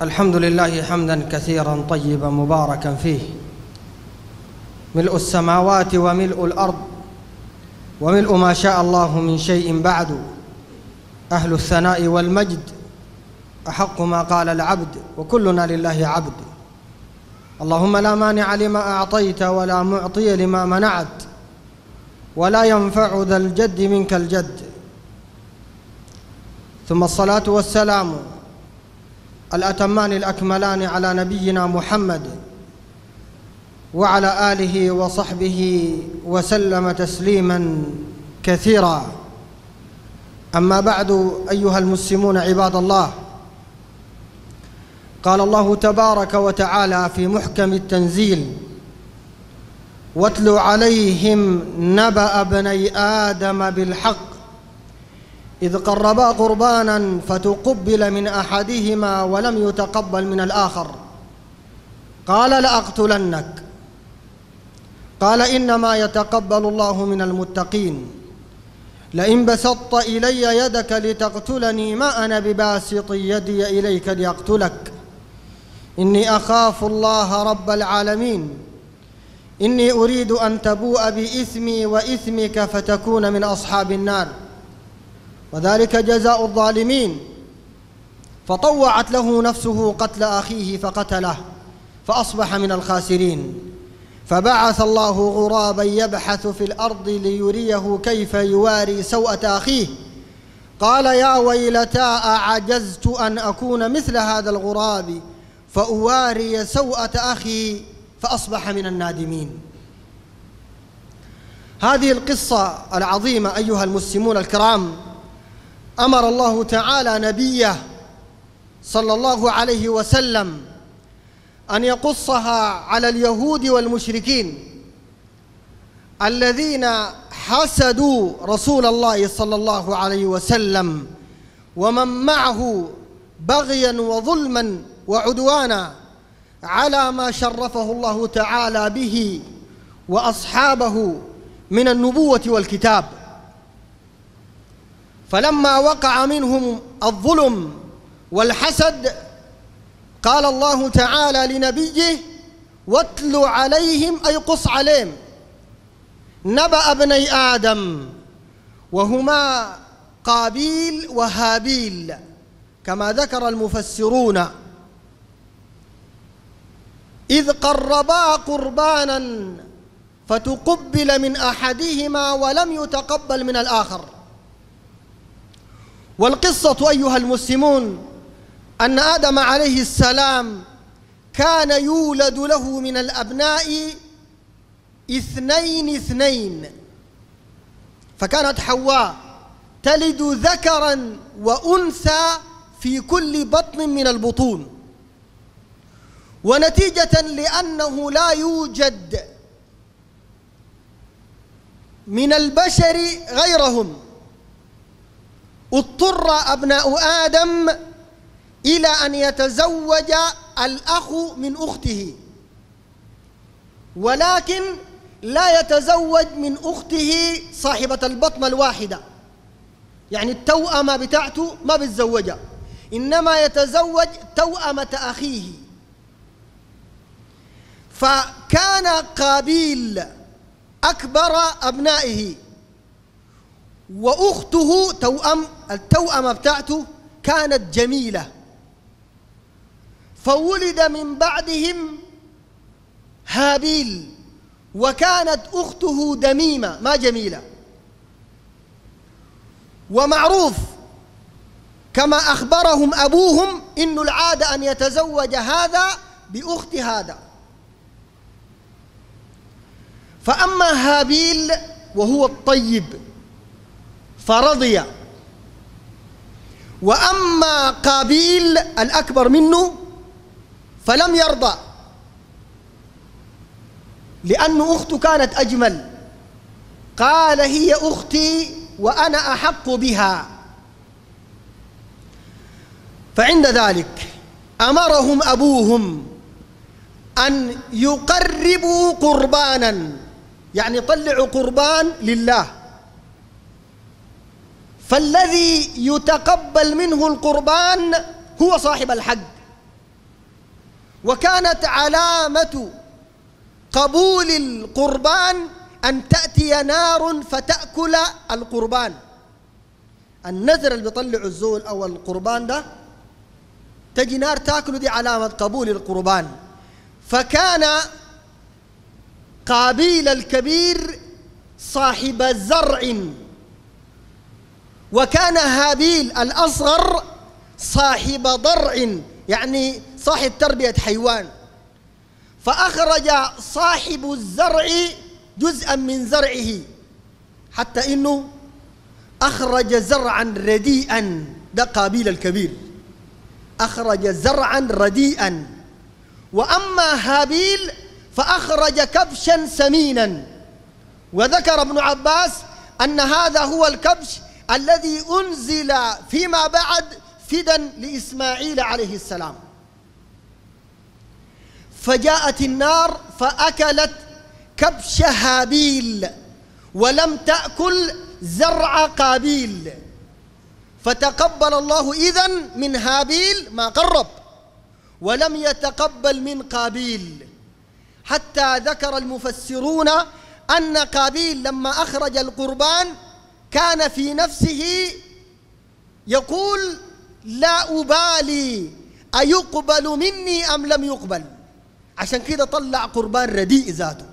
الحمد لله حمدا كثيرا طيبا مباركا فيه، ملء السماوات وملء الأرض وملء ما شاء الله من شيء بعد. أهل الثناء والمجد أحق ما قال العبد، وكلنا لله عبد. اللهم لا مانع لما أعطيت ولا معطي لما منعت، ولا ينفع ذا الجد منك الجد. ثم الصلاة والسلام الأتمان الأكملان على نبينا محمد وعلى آله وصحبه وسلم تسليما كثيرا. أما بعد، أيها المسلمون عباد الله، قال الله تبارك وتعالى في محكم التنزيل: واتل عليهم نبأ ابني آدم بالحق إذ قربا قربانا فتقبل من أحدهما ولم يتقبل من الآخر قال لأقتلنك قال إنما يتقبل الله من المتقين لئن بسطت إلي يدك لتقتلني ما أنا بباسط يدي إليك لأقتلك إني أخاف الله رب العالمين إني أريد أن تبوء بإثمي وإثمك فتكون من أصحاب النار وذلك جزاء الظالمين. فطوعت له نفسه قتل أخيه فقتله فأصبح من الخاسرين. فبعث الله غرابا يبحث في الأرض ليريه كيف يواري سوءة أخيه قال يا ويلتى أعجزت أن أكون مثل هذا الغراب فأواري سوءة أخي فأصبح من النادمين. هذه القصة العظيمة أيها المسلمون الكرام أمر الله تعالى نبيه صلى الله عليه وسلم أن يقصها على اليهود والمشركين الذين حسدوا رسول الله صلى الله عليه وسلم ومن معه بغيا وظلما وعدوانا على ما شرفه الله تعالى به وأصحابه من النبوة والكتاب. فلما وقع منهم الظلم والحسد قال الله تعالى لنبيه: واتل عليهم، أي قص عليهم، نبأ ابني آدم، وهما قابيل وهابيل كما ذكر المفسرون، إذ قربا قربانا فتقبل من أحدهما ولم يتقبل من الآخر. والقصة أيها المسلمون أن آدم عليه السلام كان يولد له من الأبناء اثنين، فكانت حواء تلد ذكرا وأنثى في كل بطن من البطون، ونتيجة لأنه لا يوجد من البشر غيرهم اضطر أبناء آدم إلى أن يتزوج الأخ من أخته، ولكن لا يتزوج من أخته صاحبة البطن الواحدة، يعني التوأمة بتاعته ما بتزوجها، إنما يتزوج توأمة أخيه. فكان قابيل أكبر أبنائه، وأخته التوأمة بتاعته كانت جميلة، فولد من بعدهم هابيل، وكانت أخته دميمة ما جميلة. ومعروف كما أخبرهم أبوهم إن العادة أن يتزوج هذا بأخت هذا. فأما هابيل وهو الطيب فرضي، وأما قابيل الأكبر منه فلم يرضى، لأن أخته كانت أجمل. قال هي أختي وأنا أحق بها. فعند ذلك أمرهم أبوهم أن يقربوا قربانا، يعني طلعوا قربان لله، فالذي يتقبل منه القربان هو صاحب الحق، وكانت علامة قبول القربان أن تأتي نار فتأكل القربان. النذر اللي بيطلعوا الزول أو القربان ده تجي نار تأكله، دي علامة قبول القربان. فكان قابيل الكبير صاحب زرع، وكان هابيل الأصغر صاحب ضرع، يعني صاحب تربية حيوان. فأخرج صاحب الزرع جزءا من زرعه، حتى إنه أخرج زرعا رديئا. ده قابيل الكبير أخرج زرعا رديئا. وأما هابيل فأخرج كبشا سمينا. وذكر ابن عباس أن هذا هو الكبش الذي أنزل فيما بعد فدا لإسماعيل عليه السلام. فجاءت النار فأكلت كبش هابيل ولم تأكل زرع قابيل، فتقبل الله إذن من هابيل ما قرب، ولم يتقبل من قابيل. حتى ذكر المفسرون أن قابيل لما أخرج القربان كان في نفسه يقول لا أبالي أيقبل مني أم لم يقبل، عشان كده طلع قربان رديء ذاته.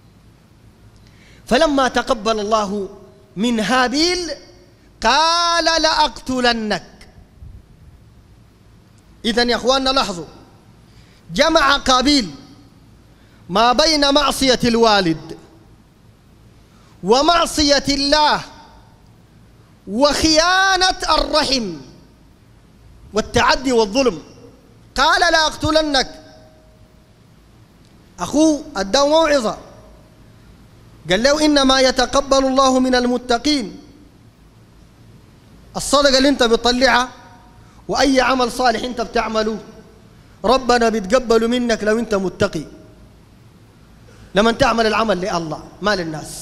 فلما تقبل الله من هابيل قال لأقتلنك. إذن يا أخواننا لاحظوا، جمع قابيل ما بين معصية الوالد ومعصية الله وخيانة الرحم والتعدي والظلم. قال لأقتلنك. أخوه أداه موعظة، قال له إنما يتقبل الله من المتقين. الصدقة اللي انت بتطلعها وأي عمل صالح انت بتعمله ربنا بيتقبل منك لو انت متقي، لما تعمل العمل لله ما للناس.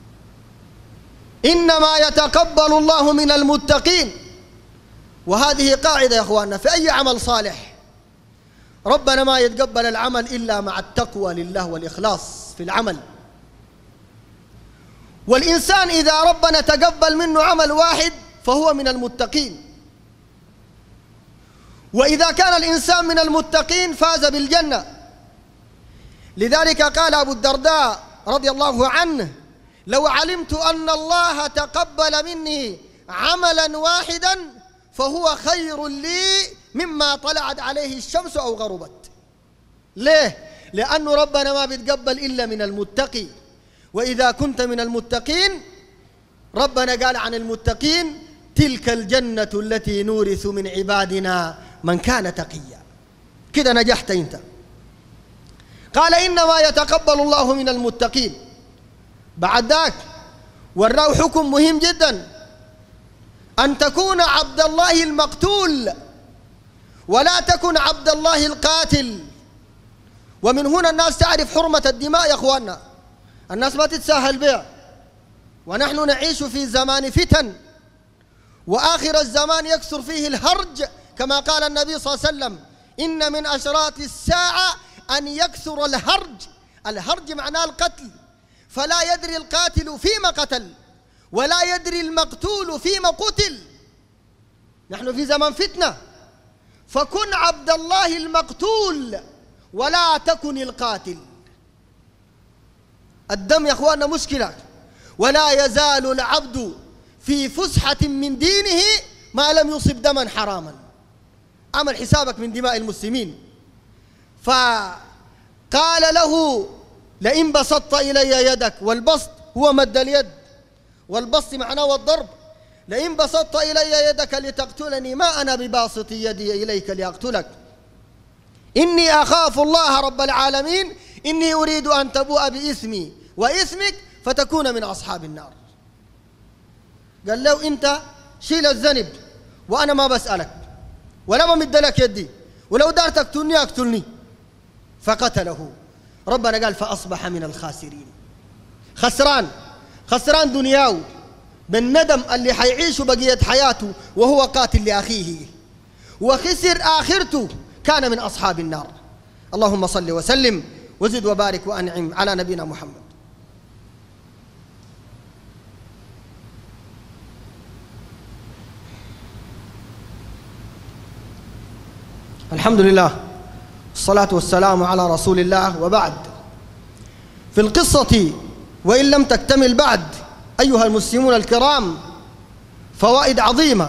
إنما يتقبل الله من المتقين. وهذه قاعدة يا أخواننا في أي عمل صالح، ربنا ما يتقبل العمل إلا مع التقوى لله والإخلاص في العمل. والإنسان إذا ربنا تقبل منه عمل واحد فهو من المتقين، وإذا كان الإنسان من المتقين فاز بالجنة. لذلك قال أبو الدرداء رضي الله عنه: لو علمت أن الله تقبل مني عملا واحدا فهو خير لي مما طلعت عليه الشمس أو غربت. ليه؟ لأنه ربنا ما بيتقبل إلا من المتقي. وإذا كنت من المتقين ربنا قال عن المتقين: تلك الجنة التي نورث من عبادنا من كان تقيا. كده نجحت أنت. قال: إنما يتقبل الله من المتقين. بعد ذاك وراه حكم مهم جدا: أن تكون عبد الله المقتول ولا تكن عبد الله القاتل. ومن هنا الناس تعرف حرمة الدماء يا أخواننا، الناس ما تتساهل بها. ونحن نعيش في زمان فتن، وآخر الزمان يكثر فيه الهرج، كما قال النبي صلى الله عليه وسلم: إن من أشراط الساعة أن يكثر الهرج. الهرج معناه القتل، فلا يدري القاتل فيما قتل ولا يدري المقتول فيما قتل. نحن في زمان فتنة، فكن عبد الله المقتول ولا تكن القاتل. الدم يا أخواننا مشكلة، ولا يزال العبد في فسحة من دينه ما لم يصب دما حراما. عمل حسابك من دماء المسلمين. فقال له: لئن بسطت إلي يدك، والبسط هو مد اليد، والبسط معناه الضرب. لئن بسطت إلي يدك لتقتلني ما أنا بباسط يدي إليك لأقتلك، إني أخاف الله رب العالمين، إني أريد أن تبوء بإثمي وإثمك فتكون من أصحاب النار. قال له: أنت شيل الذنب وأنا ما بسألك ولا بمد لك يدي، ولو دار تقتلني أقتلني. فقتله. ربنا قال: فأصبح من الخاسرين. خسران دنياه بالندم اللي حيعيشه بقية حياته وهو قاتل لأخيه، وخسر آخرته، كان من أصحاب النار. اللهم صل وسلم وزد وبارك وأنعم على نبينا محمد. الحمد لله والصلاة والسلام على رسول الله، وبعد. في القصة وإن لم تكتمل بعد أيها المسلمون الكرام فوائد عظيمة،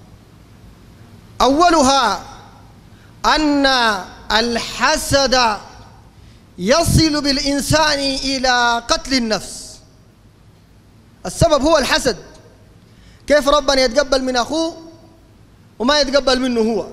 أولها أن الحسد يصل بالإنسان إلى قتل النفس. السبب هو الحسد. كيف ربنا يتقبل من أخوه وما يتقبل منه هو؟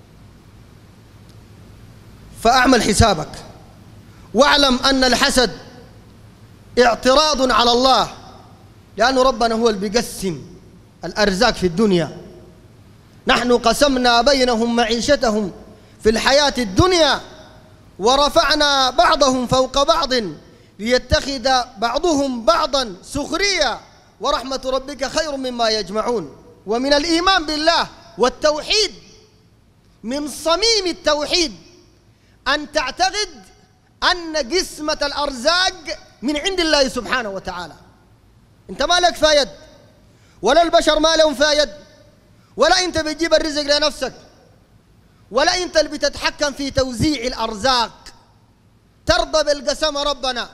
فأعمل حسابك واعلم أن الحسد اعتراض على الله، لأن ربنا هو اللي بيقسم الأرزاق في الدنيا. نحن قسمنا بينهم معيشتهم في الحياة الدنيا ورفعنا بعضهم فوق بعض ليتخذ بعضهم بعضا سخريا ورحمة ربك خير مما يجمعون. ومن الإيمان بالله والتوحيد، من صميم التوحيد أن تعتقد أن قسمة الأرزاق من عند الله سبحانه وتعالى. أنت ما لك فايد، ولا البشر ما لهم فايد، ولا أنت بتجيب الرزق لنفسك، ولا أنت اللي بتتحكم في توزيع الأرزاق. ترضى بالقسم ربنا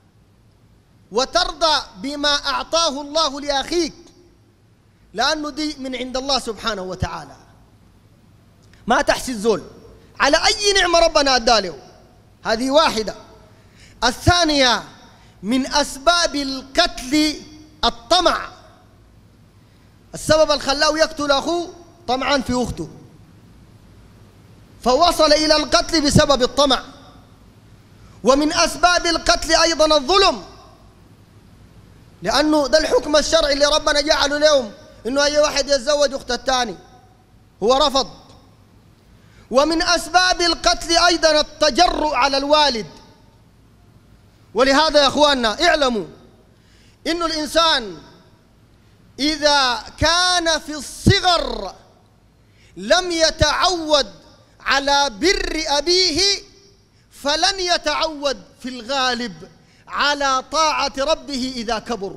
وترضى بما أعطاه الله لأخيك، لأنه دي من عند الله سبحانه وتعالى. ما تحسد زول على أي نعمة ربنا أداله، هذه واحدة. الثانية من أسباب القتل الطمع. السبب اللي خلاه يقتل أخوه طمعا في أخته، فوصل إلى القتل بسبب الطمع. ومن أسباب القتل أيضا الظلم، لأنه ده الحكم الشرعي اللي ربنا جعله لهم، إنه أي واحد يتزوج أخت الثاني، هو رفض. ومن أسباب القتل أيضا التجرؤ على الوالد. ولهذا يا أخواننا اعلموا إن الإنسان إذا كان في الصغر لم يتعود على بر أبيه فلن يتعود في الغالب على طاعة ربه إذا كبر.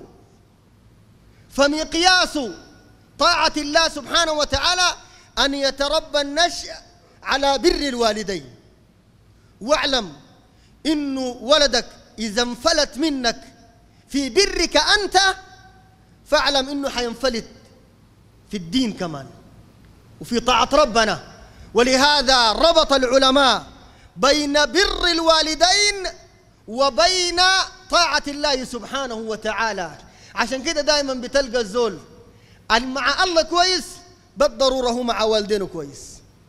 فمقياس طاعة الله سبحانه وتعالى أن يتربى النشء على بر الوالدين. واعلم إنه ولدك إذا انفلت منك في برك أنت فاعلم إنه حينفلت في الدين كمان وفي طاعة ربنا. ولهذا ربط العلماء بين بر الوالدين وبين طاعة الله سبحانه وتعالى. عشان كده دائما بتلقى الزول مع الله كويس بالضرورة هو مع والدينه كويس.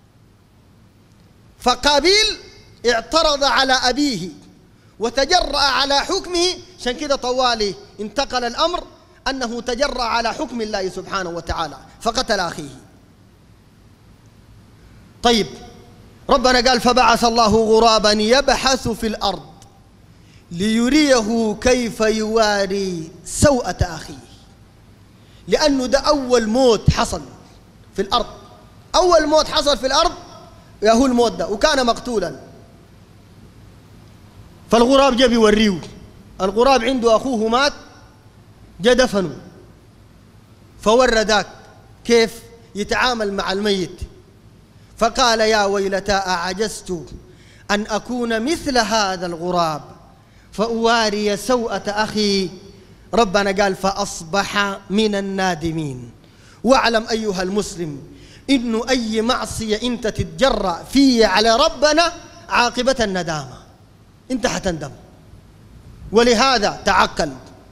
فقابيل اعترض على أبيه وتجرأ على حكمه، عشان كده طوالي انتقل الأمر أنه تجرأ على حكم الله سبحانه وتعالى فقتل أخيه. طيب ربنا قال فبعث الله غرابا يبحث في الأرض ليريه كيف يواري سوءة أخيه، لأنه ده أول موت حصل في الأرض. أول موت حصل في الأرض هو الموت ده، وكان مقتولا. فالغراب جاء بيوريه. الغراب عنده أخوه مات، جاء دفنه، فورى ذاك كيف يتعامل مع الميت. فقال يا ويلتى أعجزت أن أكون مثل هذا الغراب فأواري سوءة أخي. ربنا قال فأصبح من النادمين. واعلم أيها المسلم إنه أي معصية أنت تتجرأ فيه على ربنا عاقبة الندامة، أنت حتندم. ولهذا تعقل،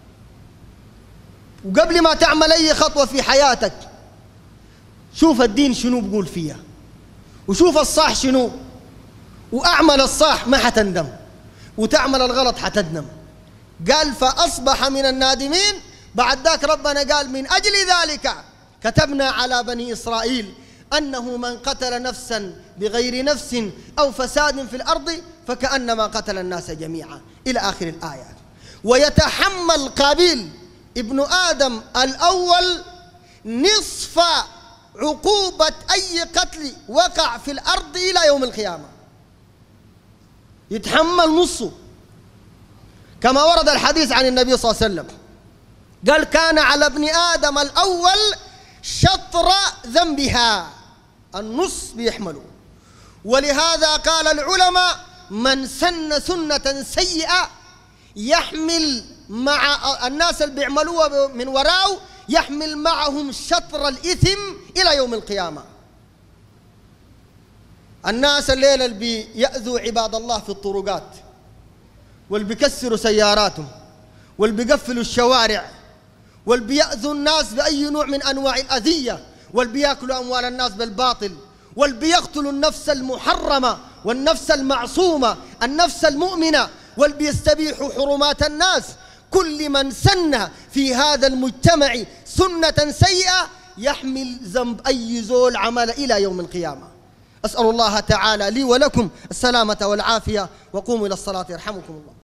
وقبل ما تعمل أي خطوة في حياتك شوف الدين شنو بقول فيها، وشوف الصح شنو، وأعمل الصح ما حتندم، وتعمل الغلط حتندم. قال فأصبح من النادمين. بعد ذاك ربنا قال من أجل ذلك كتبنا على بني إسرائيل أنه من قتل نفسا بغير نفس أو فساد في الأرض فكأنما قتل الناس جميعا إلى آخر الآية. ويتحمل قابيل ابن آدم الأول نصف عقوبة أي قتل وقع في الأرض إلى يوم القيامة. يتحمل نصه، كما ورد الحديث عن النبي صلى الله عليه وسلم قال كان على ابن آدم الأول شطر ذنبها، النص بيحمله. ولهذا قال العلماء من سن سنة سيئة يحمل مع الناس اللي بيعملوها من وراءه، يحمل معهم شطر الإثم إلى يوم القيامة. الناس الليلة اللي بيأذوا عباد الله في الطرقات، واللي بيكسروا سياراتهم، واللي بيقفلوا الشوارع، واللي بيأذوا الناس بأي نوع من أنواع الأذية، واللي بيأكلوا أموال الناس بالباطل، واللي بيقتلوا النفس المحرمة والنفس المعصومة النفس المؤمنة، واللي بيستبيحوا حرمات الناس، كل من سن في هذا المجتمع سنة سيئة يحمل ذنب أي زول عمل إلى يوم القيامة. أسأل الله تعالى لي ولكم السلامة والعافية، وقوموا إلى الصلاة يرحمكم الله.